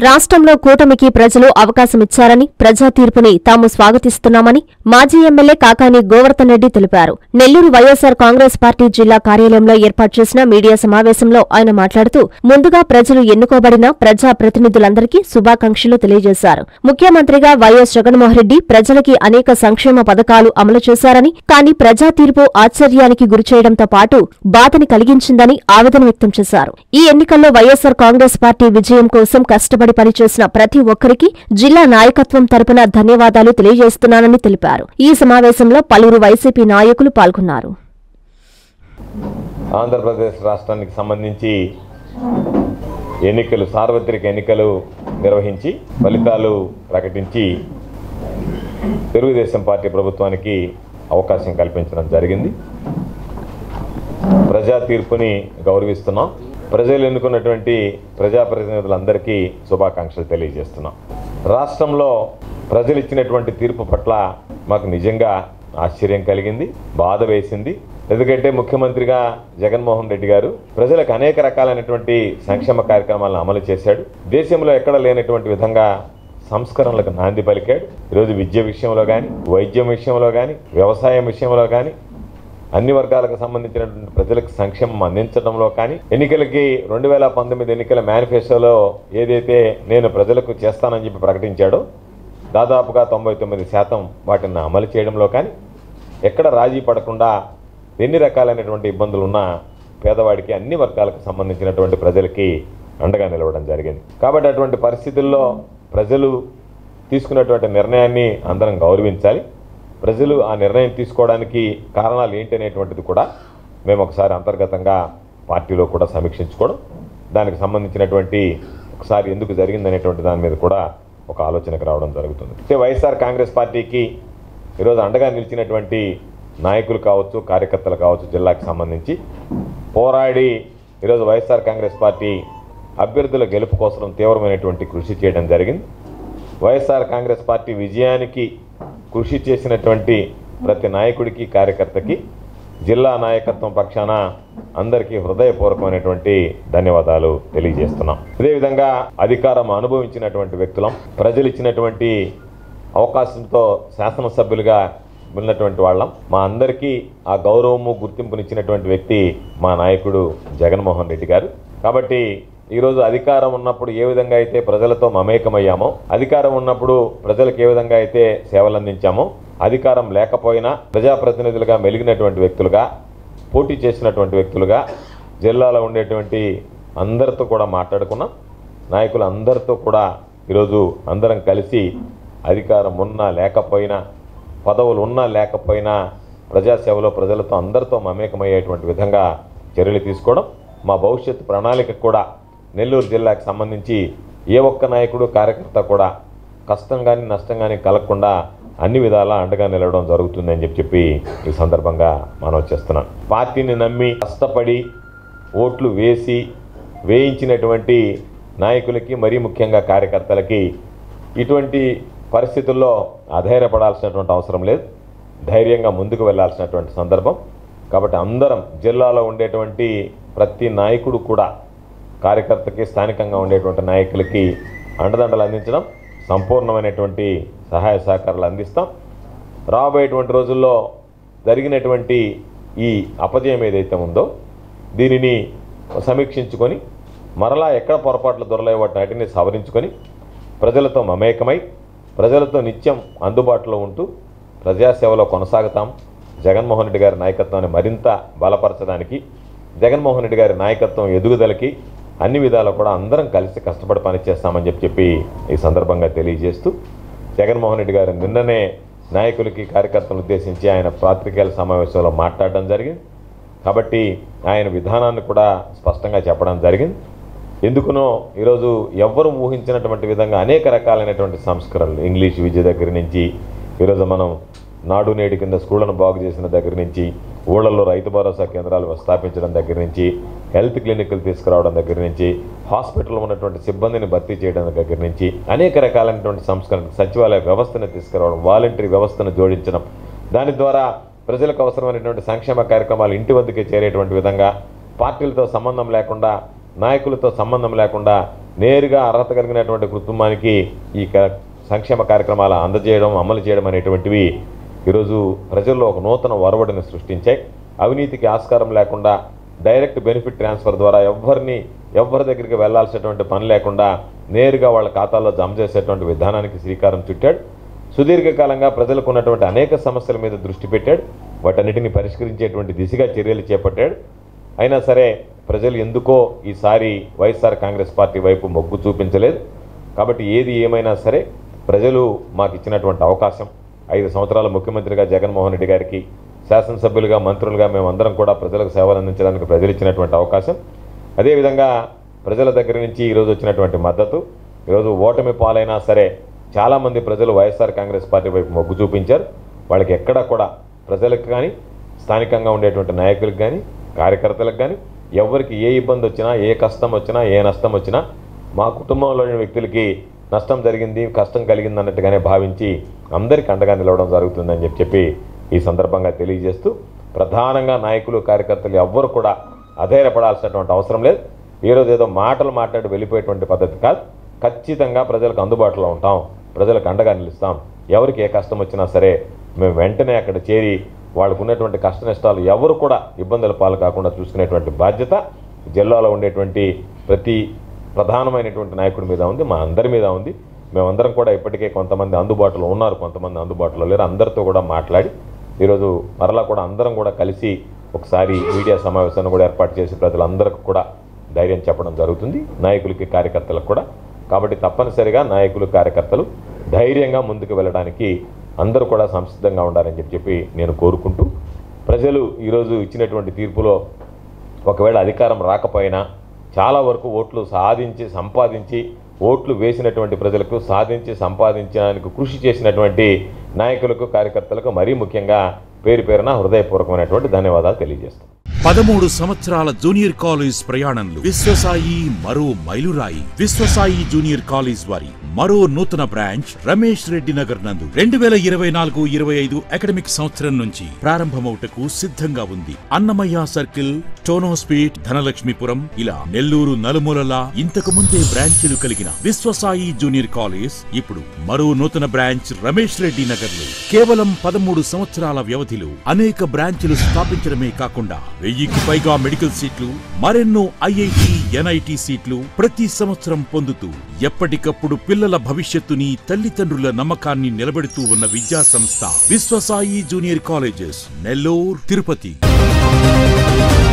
రాష్ట్రంలో కూటమికి ప్రజలు అవకాశమిచ్చారని, ప్రజా తీర్పుని తాము స్వాగతిస్తున్నామని మాజీ ఎమ్మెల్యే కాకాని గోవర్ధన్ రెడ్డి తెలిపారు. నెల్లూరు వైఎస్సార్ కాంగ్రెస్ పార్టీ జిల్లా కార్యాలయంలో ఏర్పాటు చేసిన మీడియా సమావేశంలో ఆయన మాట్లాడుతూ, ముందుగా ప్రజలు ఎన్నుకోబడిన ప్రజా ప్రతినిధులందరికీ శుభాకాంక్షలు తెలియజేశారు. ముఖ్యమంత్రిగా వైఎస్ జగన్మోహన్రెడ్డి ప్రజలకి అనేక సంక్షేమ పథకాలు అమలు చేశారని, కానీ ప్రజా తీర్పు ఆశ్చర్యానికి గురిచేయడంతో పాటు బాధని కలిగించిందని ఆవేదన వ్యక్తం చేశారు. ఈ ఎన్నికల్లో వైఎస్సార్ కాంగ్రెస్ పార్టీ విజయం కోసం కష్టపడి పనిచేసిన ప్రతి ఒక్కరికి జిల్లా నాయకత్వం తరపున ధన్యవాదాలు తెలియజేస్తున్నానని తెలిపారు. ఈ సమావేశంలో పలువురు వైసీపీ నాయకులు పాల్గొన్నారు. ఆంధ్రప్రదేశ్ రాష్ట్రానికి సంబంధించి సార్వత్రిక ఎన్నికలు నిర్వహించి ఫలితాలు ప్రకటించి తెలుగుదేశం పార్టీ ప్రభుత్వానికి అవకాశం కల్పించడం జరిగింది. ప్రజా తీర్పుని గౌరవిస్తున్నాం. ప్రజలు ఎన్నుకున్నటువంటి ప్రజాప్రతినిధులందరికీ శుభాకాంక్షలు తెలియజేస్తున్నాం. రాష్ట్రంలో ప్రజలు ఇచ్చినటువంటి తీర్పు పట్ల మాకు నిజంగా ఆశ్చర్యం కలిగింది, బాధ వేసింది. ఎందుకంటే ముఖ్యమంత్రిగా జగన్మోహన్ రెడ్డి గారు ప్రజలకు అనేక రకాలైనటువంటి సంక్షేమ కార్యక్రమాలను అమలు చేశాడు. దేశంలో ఎక్కడ లేనటువంటి విధంగా సంస్కరణలకు నాంది పలికాడు. ఈరోజు విద్య విషయంలో కానీ, వైద్యం విషయంలో కానీ, వ్యవసాయం విషయంలో కానీ, అన్ని వర్గాలకు సంబంధించినటువంటి ప్రజలకు సంక్షేమం అందించడంలో కానీ, ఎన్నికలకి 2019 ఎన్నికల మేనిఫెస్టోలో ఏదైతే నేను ప్రజలకు చేస్తానని చెప్పి ప్రకటించాడో దాదాపుగా 99% వాటిని అమలు చేయడంలో కానీ, ఎక్కడ రాజీ పడకుండా ఎన్ని రకాలైనటువంటి ఇబ్బందులు ఉన్నా పేదవాడికి అన్ని వర్గాలకు సంబంధించినటువంటి ప్రజలకి అండగా నిలవడం జరిగింది. కాబట్టి అటువంటి పరిస్థితుల్లో ప్రజలు తీసుకున్నటువంటి నిర్ణయాన్ని అందరం గౌరవించాలి. ప్రజలు ఆ నిర్ణయం తీసుకోవడానికి కారణాలు ఏంటి అనేటువంటిది కూడా మేము ఒకసారి అంతర్గతంగా పార్టీలో కూడా సమీక్షించుకోవడం, దానికి సంబంధించినటువంటి ఒకసారి ఎందుకు జరిగిందనేటువంటి దాని మీద కూడా ఒక ఆలోచనకు రావడం జరుగుతుంది. అయితే వైఎస్ఆర్ కాంగ్రెస్ పార్టీకి ఈరోజు అండగా నిలిచినటువంటి నాయకులు కావచ్చు, కార్యకర్తలు కావచ్చు, జిల్లాకు సంబంధించి పోరాడి ఈరోజు వైఎస్ఆర్ కాంగ్రెస్ పార్టీ అభ్యర్థుల గెలుపు కోసం తీవ్రమైనటువంటి కృషి చేయడం జరిగింది. వైఎస్ఆర్ కాంగ్రెస్ పార్టీ విజయానికి కృషి చేసినటువంటి ప్రతి నాయకుడికి, కార్యకర్తకి జిల్లా నాయకత్వం పక్షాన అందరికీ హృదయపూర్వకమైనటువంటి ధన్యవాదాలు తెలియజేస్తున్నాం. అదేవిధంగా అధికారం అనుభవించినటువంటి వ్యక్తులం, ప్రజలు ఇచ్చినటువంటి అవకాశంతో శాసనసభ్యులుగా ఉన్నటువంటి వాళ్ళం. మా అందరికీ ఆ గౌరవము, గుర్తింపునిచ్చినటువంటి వ్యక్తి మా నాయకుడు జగన్మోహన్ రెడ్డి గారు. కాబట్టి ఈరోజు అధికారం ఉన్నప్పుడు ఏ విధంగా అయితే ప్రజలతో మమేకమయ్యామో, అధికారం ఉన్నప్పుడు ప్రజలకు ఏ విధంగా అయితే సేవలు అందించామో, అధికారం లేకపోయినా ప్రజాప్రతినిధులుగా మెలిగినటువంటి వ్యక్తులుగా, పోటీ చేసినటువంటి వ్యక్తులుగా జిల్లాలో ఉండేటువంటి అందరితో కూడా మాట్లాడుకున్నాం. నాయకులు అందరితో కూడా ఈరోజు అందరం కలిసి అధికారం ఉన్నా లేకపోయినా, పదవులు ఉన్నా లేకపోయినా ప్రజాసేవలో ప్రజలతో అందరితో మమేకమయ్యేటువంటి విధంగా చర్యలు తీసుకోవడం, మా భవిష్యత్తు ప్రణాళిక కూడా నెల్లూరు జిల్లాకు సంబంధించి ఏ ఒక్క నాయకుడు, కార్యకర్త కూడా కష్టం కానీ నష్టం కానీ కలగకుండా అన్ని విధాలా అండగా నిలవడం జరుగుతుందని చెప్పి ఈ సందర్భంగా మనం చేస్తున్నాం. పార్టీని నమ్మి కష్టపడి ఓట్లు వేయించినటువంటి నాయకులకి, మరీ ముఖ్యంగా కార్యకర్తలకి ఇటువంటి పరిస్థితుల్లో అధైర్యపడాల్సినటువంటి అవసరం లేదు. ధైర్యంగా ముందుకు వెళ్లాల్సినటువంటి సందర్భం. కాబట్టి అందరం జిల్లాలో ఉండేటువంటి ప్రతి నాయకుడు కూడా కార్యకర్తకి, స్థానికంగా ఉండేటువంటి నాయకులకి అండదండలు అందించడం, సంపూర్ణమైనటువంటి సహాయ సహకారాలు అందిస్తాం. రాబోయేటువంటి రోజుల్లో జరిగినటువంటి ఈ అపజయం ఏదైతే ఉందో దీనిని సమీక్షించుకొని మరలా ఎక్కడ పొరపాట్లు దొరలే వాటిని సవరించుకొని ప్రజలతో మమేకమై ప్రజలతో నిత్యం అందుబాటులో ఉంటూ ప్రజాసేవలో కొనసాగుతాం. జగన్మోహన్ రెడ్డి గారి నాయకత్వాన్ని మరింత బలపరచడానికి, జగన్మోహన్ రెడ్డి గారి నాయకత్వం ఎదుగుదలకి అన్ని విధాలు కూడా అందరం కలిసి కష్టపడి పనిచేస్తామని చెప్పి ఈ సందర్భంగా తెలియజేస్తూ, జగన్మోహన్ రెడ్డి గారు నిన్ననే నాయకులకి, కార్యకర్తలను ఉద్దేశించి ఆయన పాత్రికేయుల సమావేశంలో మాట్లాడడం జరిగింది. కాబట్టి ఆయన విధానాన్ని కూడా స్పష్టంగా చెప్పడం జరిగింది. ఎందుకునో ఈరోజు ఎవ్వరూ ఊహించినటువంటి విధంగా అనేక రకాలైనటువంటి సంస్కరణలు, ఇంగ్లీష్ విద్య దగ్గర నుంచి, ఈరోజు మనం నాడు నేడు కింద స్కూళ్లను బాగు చేసిన దగ్గర నుంచి, ఊళ్ళల్లో రైతు భరోసా కేంద్రాలు స్థాపించడం దగ్గర నుంచి, హెల్త్ క్లినిక్లు తీసుకురావడం దగ్గర నుంచి, హాస్పిటల్లో ఉన్నటువంటి సిబ్బందిని భర్తీ చేయడం దగ్గర నుంచి అనేక రకాలైనటువంటి సంస్కరణ, సచివాలయ వ్యవస్థను తీసుకురావడం, వాలంటరీ వ్యవస్థను జోడించడం, దాని ద్వారా ప్రజలకు అవసరమైనటువంటి సంక్షేమ కార్యక్రమాలు ఇంటి వద్దకే చేరేటువంటి విధంగా పార్టీలతో సంబంధం లేకుండా, నాయకులతో సంబంధం లేకుండా నేరుగా అర్హత కలిగినటువంటి కుటుంబానికి ఈ సంక్షేమ కార్యక్రమాలు అందజేయడం, అమలు చేయడం అనేటువంటివి ఈరోజు ప్రజల్లో ఒక నూతన ఒరవడిని సృష్టించాయి. అవినీతికి ఆస్కారం లేకుండా డైరెక్ట్ బెనిఫిట్ ట్రాన్స్ఫర్ ద్వారా ఎవరి దగ్గరికి వెళ్లాల్సినటువంటి పని లేకుండా నేరుగా వాళ్ళ ఖాతాల్లో జమ చేసేటువంటి విధానానికి శ్రీకారం చుట్టాడు. సుదీర్ఘకాలంగా ప్రజలకు ఉన్నటువంటి అనేక సమస్యల మీద దృష్టి పెట్టాడు. వాటన్నిటిని పరిష్కరించేటువంటి దిశగా చర్యలు చేపట్టాడు. అయినా సరే ప్రజలు ఎందుకో ఈసారి వైఎస్ఆర్ కాంగ్రెస్ పార్టీ వైపు మొగ్గు చూపించలేదు. కాబట్టి ఏది ఏమైనా సరే ప్రజలు మాకు ఇచ్చినటువంటి అవకాశం, 5 సంవత్సరాల ముఖ్యమంత్రిగా జగన్మోహన్ రెడ్డి గారికి, శాసనసభ్యులుగా, మంత్రులుగా మేమందరం కూడా ప్రజలకు సేవలు అందించడానికి ప్రజలు ఇచ్చినటువంటి అవకాశం, అదేవిధంగా ప్రజల దగ్గర నుంచి ఈరోజు వచ్చినటువంటి మద్దతు, ఈరోజు ఓటమి పాలైనా సరే చాలామంది ప్రజలు వైఎస్ఆర్ కాంగ్రెస్ పార్టీ వైపు మొగ్గు చూపించారు. వాళ్ళకి ఎక్కడా కూడా ప్రజలకు కానీ, స్థానికంగా ఉండేటువంటి నాయకులకు కానీ, కార్యకర్తలకు కానీ ఎవరికి ఏ ఇబ్బంది వచ్చినా, ఏ కష్టం వచ్చినా, ఏ నష్టం వచ్చినా మా కుటుంబంలోని వ్యక్తులకి నష్టం జరిగింది, కష్టం కలిగింది అన్నట్టుగానే భావించి అందరికీ అండగా నిలవడం జరుగుతుందని చెప్పి ఈ సందర్భంగా తెలియజేస్తూ, ప్రధానంగా నాయకులు, కార్యకర్తలు ఎవ్వరు కూడా అధైర్యపడాల్సినటువంటి అవసరం లేదు. ఈరోజు ఏదో మాటలు మాట్లాడి వెళ్ళిపోయేటువంటి పద్ధతి కాదు. ఖచ్చితంగా ప్రజలకు అందుబాటులో ఉంటాం, ప్రజలకు అండగా నిలుస్తాం. ఎవరికి ఏ కష్టం వచ్చినా సరే మేము వెంటనే అక్కడ చేరి వాళ్ళకు ఉన్నటువంటి కష్ట నష్టాలు ఎవరు కూడా ఇబ్బందుల పాలు కాకుండా చూసుకునేటువంటి బాధ్యత జిల్లాలో ఉండేటువంటి ప్రతి ప్రధానమైనటువంటి నాయకుడి మీద ఉంది, మా అందరి మీద ఉంది. మేమందరం కూడా ఇప్పటికే కొంతమంది అందుబాటులో ఉన్నారు, కొంతమంది అందుబాటులో లేరు. అందరితో కూడా మాట్లాడి ఈరోజు మరలా కూడా అందరం కూడా కలిసి ఒకసారి మీడియా సమావేశాన్ని కూడా ఏర్పాటు చేసి ప్రజలందరికీ కూడా ధైర్యం చెప్పడం జరుగుతుంది, నాయకులకి, కార్యకర్తలకు కూడా. కాబట్టి తప్పనిసరిగా నాయకులు, కార్యకర్తలు ధైర్యంగా ముందుకు వెళ్ళడానికి అందరూ కూడా సంసిద్ధంగా ఉండాలని చెప్పి నేను కోరుకుంటూ, ప్రజలు ఈరోజు ఇచ్చినటువంటి తీర్పులో ఒకవేళ అధికారం రాకపోయినా చాలా వరకు ఓట్లు సంపాదించి ఓట్లు వేసినటువంటి ప్రజలకు సంపాదించడానికి కృషి చేసినటువంటి నాయకులకు, కార్యకర్తలకు మరీ ముఖ్యంగా పేరు పేరున హృదయపూర్వకమైనటువంటి ధన్యవాదాలు తెలియజేస్తాం. 13 సంవత్సరాల జూనియర్ కాలేజ్ ప్రయాణంలో విశ్వసాయి మరో మైలురాయి. విశ్వసాయి జూనియర్ కాలేజ్ వారి మరో నూతన బ్రాంచ్ రమేష్ రెడ్డి నగర్ నందు 2024-25 అకాడమిక్ సంవత్సరం నుంచి ప్రారంభమవుటకు సిద్ధంగా ఉంది. అన్నమయ్య సర్కిల్, టోనోస్పీట్, ధనలక్ష్మీపురం ఇలా నెల్లూరు నలుమూలలా ఇంతకు ముందే బ్రాంచీలు కలిగిన విశ్వసాయి జూనియర్ కాలేజ్ ఇప్పుడు మరో నూతన బ్రాంచ్ రమేష్ రెడ్డి నగర్ లో కేవలం 13 సంవత్సరాల వ్యవధిలో అనేక బ్రాంచీలు స్థాపించడమే కాకుండా 1000కి పైగా మెడికల్ సీట్లు, మరెన్నో ఐఐటి, ఎన్ఐటి సీట్లు ప్రతి సంవత్సరం పొందుతూ ఎప్పటికప్పుడు పిల్లల భవిష్యత్తుని, తల్లిదండ్రుల నమ్మకాన్ని నిలబెడుతూ ఉన్న విద్యా సంస్థ విశ్వసాయి జూనియర్ కాలేజెస్, నెల్లూరు, తిరుపతి.